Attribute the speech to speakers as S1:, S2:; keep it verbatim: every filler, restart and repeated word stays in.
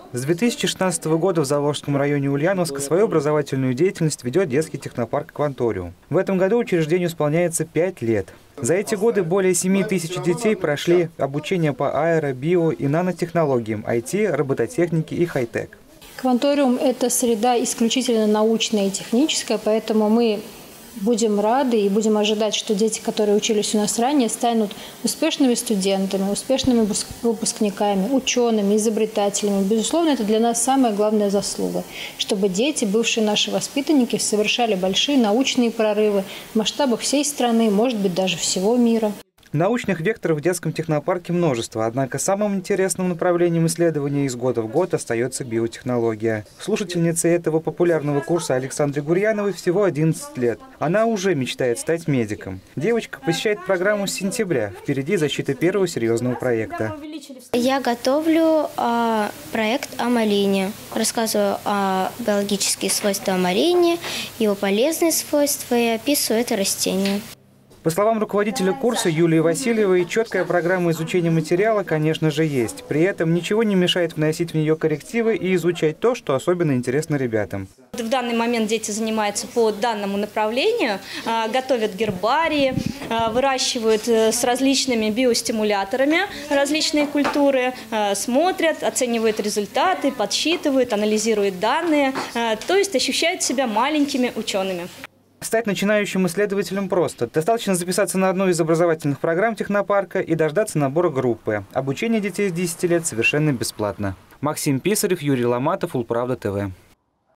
S1: С две тысячи шестнадцатого года в Заволжском районе Ульяновска свою образовательную деятельность ведет детский технопарк «Кванториум». В этом году учреждению исполняется пять лет. За эти годы более семи тысяч детей прошли обучение по аэро-, био- и нанотехнологиям, ай ти, робототехнике и хай-тек.
S2: «Кванториум» – это среда исключительно научная и техническая, поэтому мы будем рады и будем ожидать, что дети, которые учились у нас ранее, станут успешными студентами, успешными выпускниками, учеными, изобретателями. Безусловно, это для нас самая главная заслуга, чтобы дети, бывшие наши воспитанники, совершали большие научные прорывы в масштабах всей страны, может быть, даже всего мира.
S1: Научных векторов в детском технопарке множество, однако самым интересным направлением исследования из года в год остается биотехнология. Слушательнице этого популярного курса Александре Гурьяновой всего одиннадцать лет. Она уже мечтает стать медиком. Девочка посещает программу с сентября. Впереди защита первого серьезного проекта.
S3: Я готовлю э, проект о малине. Рассказываю о биологических свойствах малины, его полезные свойства и описываю это растение.
S1: По словам руководителя курса Юлии Васильевой, четкая программа изучения материала, конечно же, есть. При этом ничего не мешает вносить в нее коррективы и изучать то, что особенно интересно ребятам.
S4: В данный момент дети занимаются по данному направлению, готовят гербарии, выращивают с различными биостимуляторами различные культуры, смотрят, оценивают результаты, подсчитывают, анализируют данные, то есть ощущают себя маленькими учеными.
S1: Стать начинающим исследователем просто. Достаточно записаться на одну из образовательных программ технопарка и дождаться набора группы. Обучение детей с десяти лет совершенно бесплатно. Максим Писарев, Юрий Ломатов, Улправда ТВ.